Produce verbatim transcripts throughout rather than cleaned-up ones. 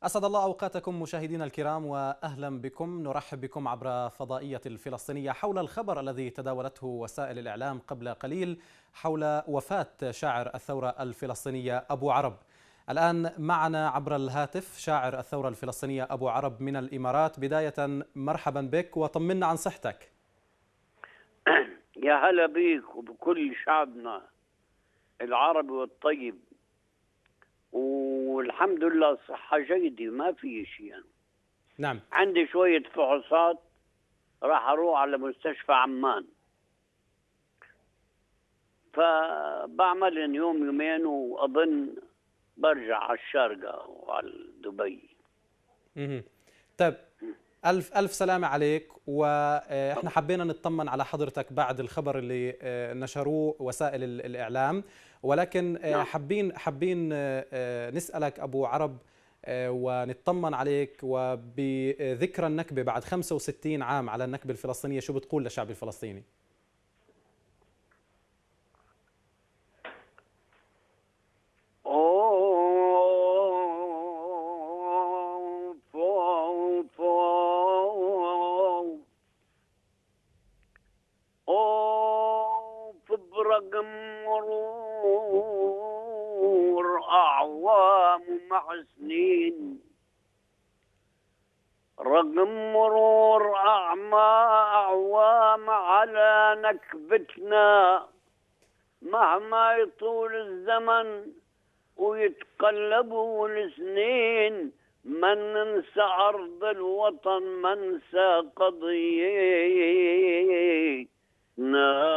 أسعد الله أوقاتكم مشاهدينا الكرام، وأهلا بكم. نرحب بكم عبر فضائية الفلسطينية حول الخبر الذي تداولته وسائل الإعلام قبل قليل حول وفاة شاعر الثورة الفلسطينية أبو عرب. الآن معنا عبر الهاتف شاعر الثورة الفلسطينية أبو عرب من الإمارات. بداية مرحبا بك وطمنا عن صحتك. يا هلا بيك وبكل شعبنا العربي والطيب، والحمد لله صحة جيدة ما في شيء يعني. نعم. عندي شوية فحوصات راح أروح على مستشفى عمان، فبعمل يوم يومين وأظن برجع على الشارقة وعلى دبي. مه. طيب، ألف ألف سلامة عليك. وإحنا حبينا نطمن على حضرتك بعد الخبر اللي نشروه وسائل الإعلام، ولكن حابين حابين نسألك أبو عرب ونطمن عليك، وبذكرى النكبة بعد خمسة وستين عام على النكبة الفلسطينية، شو بتقول للشعب الفلسطيني؟ رقم مرور أعوام مع سنين، رقم مرور أعوام على نكبتنا، مهما يطول الزمن ويتقلبوا السنين ما ننسى أرض الوطن، ما ننسى قضيتنا.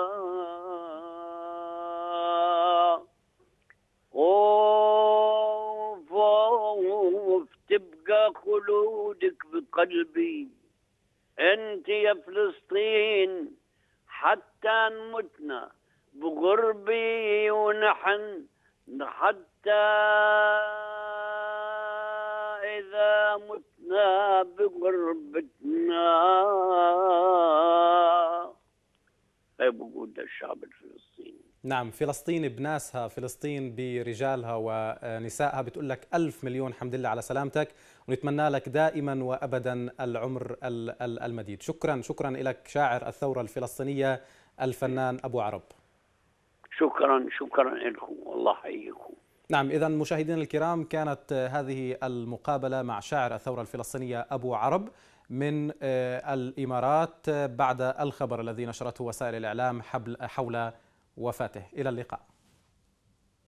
أوف أوف تبقى خلودك بقلبي انت يا فلسطين، حتى نمتنا بغربي ونحن حتى إذا متنا بغربتنا. هاي بقول الشعب الفلسطيني. نعم، فلسطين بناسها، فلسطين برجالها ونسائها بتقول لك ألف مليون حمد لله على سلامتك، ونتمنى لك دائما وأبدا العمر المديد. شكرا شكرا لك شاعر الثورة الفلسطينية الفنان أبو عرب. شكرا شكرا لكم والله حييكم. نعم، إذا مشاهدينا الكرام، كانت هذه المقابلة مع شاعر الثورة الفلسطينية أبو عرب من الإمارات بعد الخبر الذي نشرته وسائل الإعلام حول وفاته. إلى اللقاء.